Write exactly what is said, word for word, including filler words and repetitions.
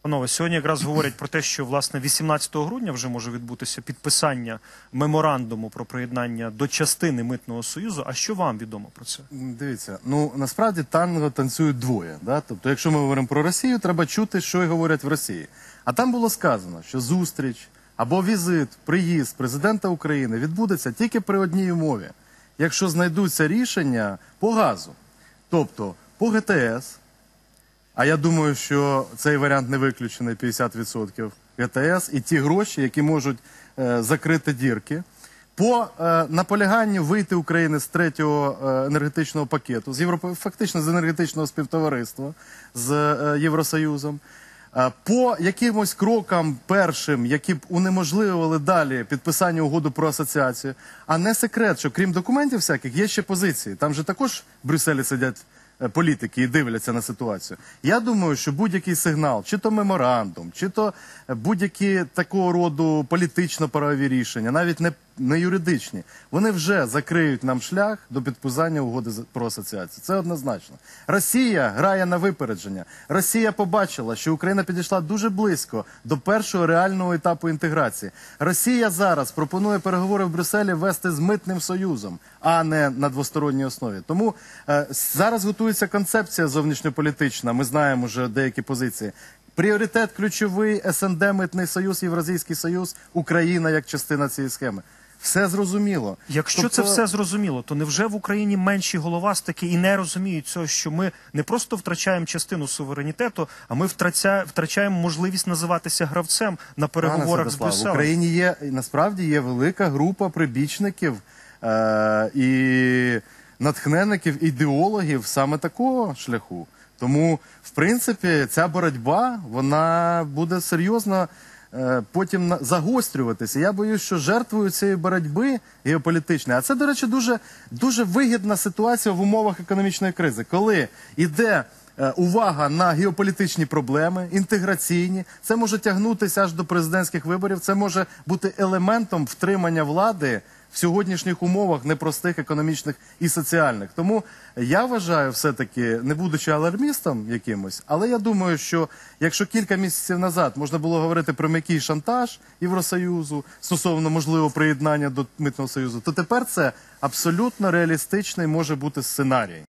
Панове, сьогодні якраз говорять про те, що, власне, вісімнадцятого грудня вже може відбутися підписання меморандуму про приєднання до частини Митного Союзу. А що вам відомо про це? Дивіться, ну, насправді танго танцюють двоє. Да? Тобто, якщо ми говоримо про Росію, треба чути, що й говорять в Росії. А там було сказано, що зустріч або візит, приїзд президента України відбудеться тільки при одній умові. Якщо знайдуться рішення по газу, тобто по ге те ес, а я думаю, що цей варіант не виключений, п'ятдесят відсотків ге те ес, і ті гроші, які можуть е, закрити дірки, по е, наполяганню вийти України з третього е, енергетичного пакету, з Європи, фактично з енергетичного співтовариства з е, Євросоюзом, е, по якимось крокам першим, які б унеможливили далі підписання угоди про асоціацію. А не секрет, що крім документів всяких, є ще позиції. Там же також в Брюсселі сидять політики і дивляться на ситуацію. Я думаю, що будь-який сигнал, чи то меморандум, чи то будь-які такого роду політично-правові рішення, навіть не, не юридичні, вони вже закриють нам шлях до підписання угоди про асоціацію. Це однозначно. Росія грає на випередження. Росія побачила, що Україна підійшла дуже близько до першого реального етапу інтеграції. Росія зараз пропонує переговори в Брюсселі вести з Митним Союзом, а не на двосторонній основі. Тому е, зараз готується концепція зовнішньополітична, ми знаємо вже деякі позиції. Пріоритет ключовий – ес ен де, Митний Союз, Євразійський Союз, Україна як частина цієї схеми. Все зрозуміло. Якщо тобто... це все зрозуміло, то невже в Україні менші головастики і не розуміють цього, що ми не просто втрачаємо частину суверенітету, а ми втрача... втрачаємо можливість називатися гравцем на переговорах з Брюсселем? В Україні є, насправді, є велика група прибічників е і натхненників, ідеологів саме такого шляху. Тому, в принципі, ця боротьба, вона буде серйозно е, потім загострюватися. Я боюсь, що жертвою цієї боротьби геополітичної, а це, до речі, дуже, дуже вигідна ситуація в умовах економічної кризи, коли йде е, увага на геополітичні проблеми, інтеграційні, це може тягнутися аж до президентських виборів, це може бути елементом втримання влади в сьогоднішніх умовах непростих економічних і соціальних. Тому я вважаю все-таки, не будучи алармістом якимось, але я думаю, що якщо кілька місяців назад можна було говорити про м'який шантаж Євросоюзу стосовно можливого приєднання до Митного Союзу, то тепер це абсолютно реалістичний може бути сценарій.